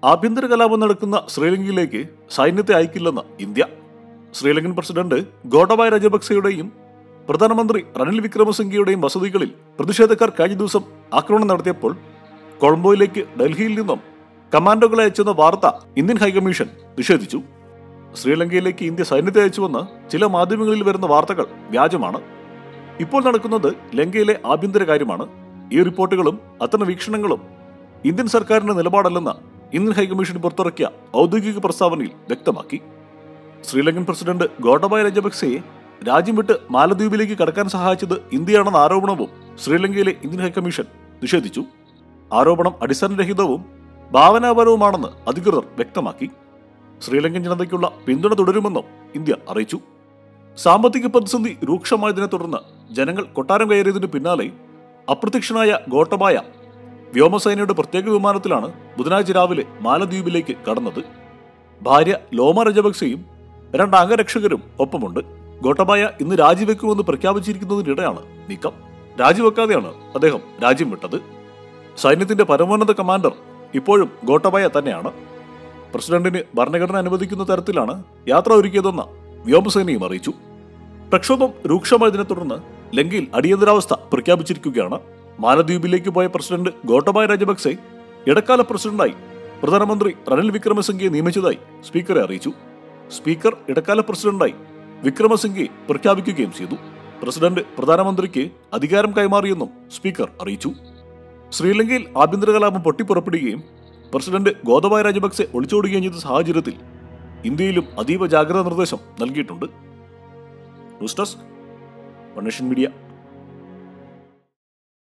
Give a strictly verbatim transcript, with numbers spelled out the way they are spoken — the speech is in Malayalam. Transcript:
ആഭ്യന്തര കലാപം നടക്കുന്ന ശ്രീലങ്കയിലേക്ക് സൈന്യത്തെ അയക്കില്ലെന്ന് ഇന്ത്യ. ശ്രീലങ്കൻ പ്രസിഡന്റ് ഗോട്ടബായ രജപക്സെയുടെയും പ്രധാനമന്ത്രി റനിൽ വിക്രമസിംഗെയുടെയും വസതികളിൽ പ്രതിഷേധക്കാർ കഴിഞ്ഞ ദിവസം ആക്രമണം നടത്തിയപ്പോൾ കൊളംബോയിലേക്ക് ഡൽഹിയിൽ നിന്നും കമാൻഡോകളെ അയച്ചെന്ന വാർത്ത ഇന്ത്യൻ ഹൈക്കമ്മീഷൻ നിഷേധിച്ചു. ശ്രീലങ്കയിലേക്ക് ഇന്ത്യ സൈന്യത്തെ അയച്ചുവെന്ന് ചില മാധ്യമങ്ങളിൽ വരുന്ന വാർത്തകൾ വ്യാജമാണ്. ഇപ്പോൾ നടക്കുന്നത് ലങ്കയിലെ ആഭ്യന്തര കാര്യമാണ്. ഈ റിപ്പോർട്ടുകളും അത്തരം വീക്ഷണങ്ങളും ഇന്ത്യൻ സർക്കാരിന്റെ നിലപാടല്ലെന്ന് ഇന്ത്യൻ ഹൈക്കമ്മീഷൻ പുറത്തിറക്കിയ ഔദ്യോഗിക പ്രസ്താവനയിൽ വ്യക്തമാക്കി. ശ്രീലങ്കൻ പ്രസിഡന്റ് ഗോട്ടബായ രജപക്സെയെ രാജ്യം വിട്ട് മാലദ്വീപിലേക്ക് കടക്കാൻ സഹായിച്ചത് ഇന്ത്യയാണെന്ന ആരോപണവും ശ്രീലങ്കയിലെ ഇന്ത്യൻ ഹൈക്കമ്മീഷൻ നിഷേധിച്ചു. ആരോപണം അടിസ്ഥാനരഹിതവും ഭാവനാപരവുമാണെന്ന് അധികൃതർ വ്യക്തമാക്കി. ശ്രീലങ്കൻ ജനതയ്ക്കുള്ള പിന്തുണ തുടരുമെന്നും ഇന്ത്യ അറിയിച്ചു. സാമ്പത്തിക പ്രതിസന്ധി രൂക്ഷമായതിനെ തുടർന്ന് ജനങ്ങൾ കൊട്ടാരം കയറിയതിനു പിന്നാലെ അപ്രത്യക്ഷനായ ഗോട്ടബായ വ്യോമസേനയുടെ പ്രത്യേക വിമാനത്തിലാണ് ബുധനാഴ്ച രാവിലെ മാലദ്വീപിലേക്ക് കടന്നത്. ഭാര്യ ലോമ രജപക്സെയും രണ്ട് അംഗരക്ഷകരും ഒപ്പമുണ്ട്. ഗോട്ടബായ ഇന്ന് രാജിവെക്കുമെന്ന് പ്രഖ്യാപിച്ചിരിക്കുന്നതിനിടെയാണ് നീക്കം. രാജിവെക്കാതെയാണ് അദ്ദേഹം രാജ്യം വിട്ടത്. സൈന്യത്തിന്റെ പരമോന്നത കമാൻഡർ ഇപ്പോഴും ഗോട്ടബായ തന്നെയാണ്. പ്രസിഡന്റിന് ഭരണഘടന അനുവദിക്കുന്ന തരത്തിലാണ് യാത്ര ഒരുക്കിയതെന്ന് വ്യോമസേനയും അറിയിച്ചു. പ്രക്ഷോഭം രൂക്ഷമായതിനെ തുടർന്ന് ലങ്കയിൽ അടിയന്തരാവസ്ഥ പ്രഖ്യാപിച്ചിരിക്കുകയാണ്. മാലദ്വീപിലേക്ക് പോയ പ്രസിഡന്റ് ഗോട്ടബായ രജപക്സെ ഇടക്കാല പ്രസിഡന്റായി പ്രധാനമന്ത്രി റനിൽ വിക്രമസിംഗയെ നിയമിച്ചതായി സ്പീക്കറെ അറിയിച്ചു. സ്പീക്കർ ഇടക്കാല പ്രസിഡന്റായി വിക്രമസിംഗയെ പ്രഖ്യാപിക്കുകയും ചെയ്തു. പ്രസിഡന്റ് പ്രധാനമന്ത്രിക്ക് അധികാരം കൈമാറിയെന്നും സ്പീക്കർ അറിയിച്ചു. ശ്രീലങ്കയിൽ ആഭ്യന്തര കലാപം പൊട്ടിപ്പുറപ്പെടുകയും പ്രസിഡന്റ് ഗോതബായ രജപക്സെ ഒളിച്ചോടുകയും ചെയ്ത സാഹചര്യത്തിൽ ഇന്ത്യയിലും അതീവ ജാഗ്രതാ നിർദ്ദേശം നൽകിയിട്ടുണ്ട്. News desk one nation media.